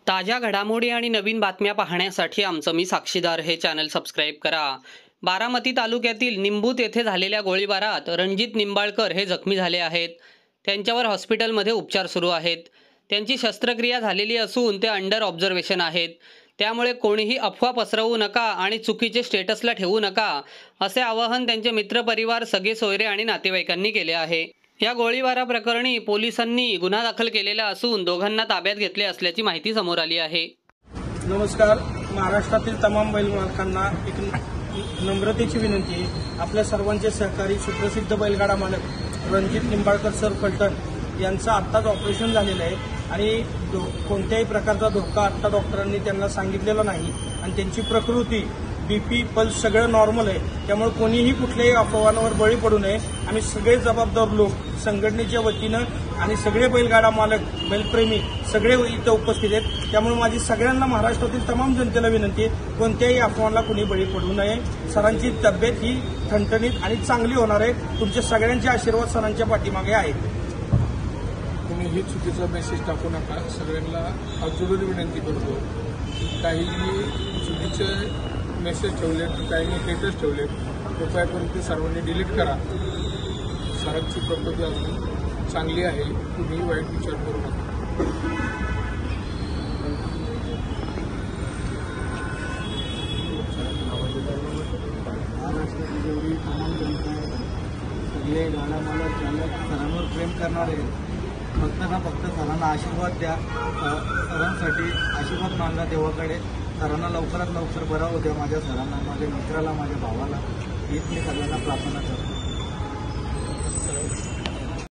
ताज्या घडामोडी आणि नवीन बातम्या पाहण्यासाठी आमचं मी साक्षीदार हे चॅनल सबस्क्राईब करा। बारामती तालुक्यातील निंबूत येथे झालेल्या गोळीबारात रणजित निंबाळकर हे जखमी झाले आहेत। त्यांच्यावर हॉस्पिटलमध्ये उपचार सुरू आहेत। त्यांची शस्त्रक्रिया झालेली असून ते अंडर ऑब्झर्वेशन आहेत। त्यामुळे कोणीही अफवा पसरवू नका आणि चुकीचे स्टेटसला ठेवू नका असे आवाहन त्यांचे मित्रपरिवार, सगळे सोयरे आणि नातेवाईकांनी केले आहे। या गोळीबाराप्रकरणी पोलिसांनी गुन्हा दाखल केलेला असून दोघांना ताब्यात घेतले असल्याची माहिती समोर आली आहे। नमस्कार, महाराष्ट्रातील तमाम बैलमालकांना एक नम्रतेची विनंती। आपल्या सर्वांचे सहकारी सुप्रसिद्ध बैलगाडा मालक रणजित निंबाळकर सर फलटण यांचं आत्ताच ऑपरेशन झालेलं आहे आणि कोणत्याही प्रकारचा धोका आत्ता डॉक्टरांनी त्यांना सांगितलेला नाही आणि त्यांची प्रकृती, बीपी, पल्स सगळं नॉर्मल आहे। त्यामुळे कोणीही कुठल्याही अफवांवर बळी पडू नये। आम्ही सगळे जबाबदार लोक संघटनेच्या वतीनं आणि सगळे बैलगाडा मालक, बैलप्रेमी सगळे इथं उपस्थित आहेत। त्यामुळे माझी सगळ्यांना, महाराष्ट्रातील तमाम जनतेला विनंती आहे, कोणत्याही अफवांना कुणी बळी पडू नये। सरांची तब्येत ही ठणठणीत आणि चांगली होणार आहे। तुमचे सगळ्यांचे आशीर्वाद सरांच्या पाठीमागे आहेत। तुम्ही ही चुकीचा मेसेज टाकू नका। सगळ्यांना हातजोडून विनंती करतो, काही चुकीचे मेसेज ठेवले, काही स्टेटस ठेवले, कृपया करून ते सर्वांनी डिलीट करा। सरांची प्रकृती अजून चांगली आहे, तुम्ही वाईट विचार करू नका। महाराष्ट्रातील जेवढी तमाम जनता आहे, सगळे गाडा मालक, चालक सरांवर प्रेम करणारे, फक्त सरांना आशीर्वाद द्या। सरांसाठी आशीर्वाद मागा देवाकडे। सरांना लवकरात लवकर बरा होऊ द्या। माझ्या सरांना, माझ्या मित्राला, माझ्या भावाला हीच मी सगळ्यांना प्रार्थना करतो।